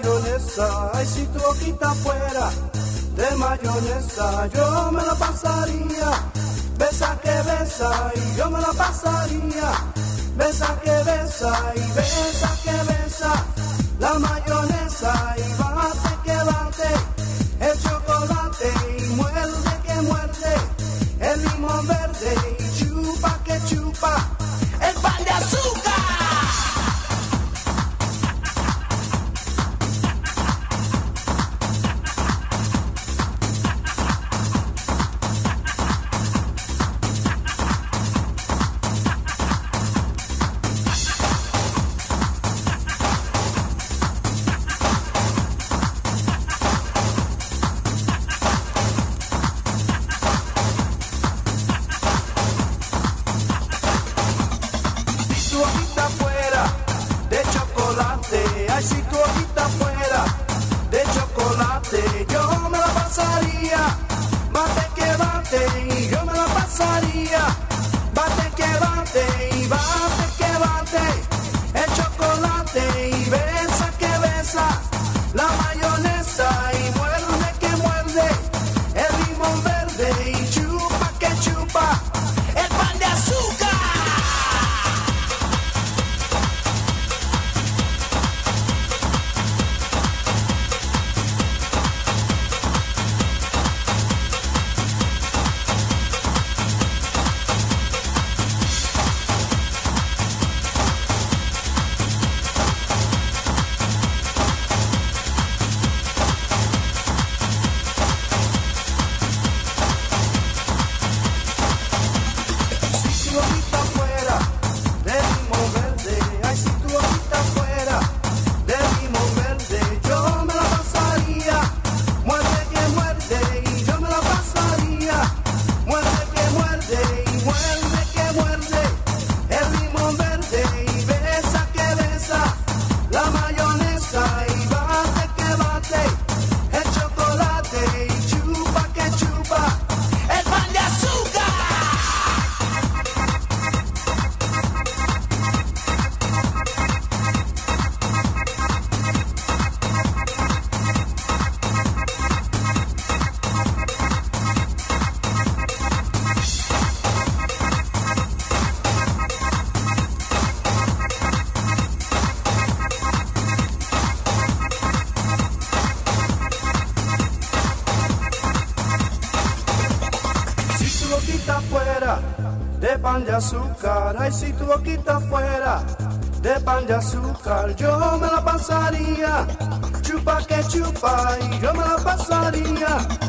mayonesa, ay si tu boquita fuera de mayonesa, yo me la pasaría. Besa que besa y yo me la pasaría. Besa que besa y besa que besa la mayonesa y bate que bate el chocolate y muerde que muerde el limón verde y chupa que chupa el pan de azúcar. De pan de azúcar, ay si tu boquita fuera de pan de azúcar, yo me la pasaría. Chupa que chupa y yo me la pasaría.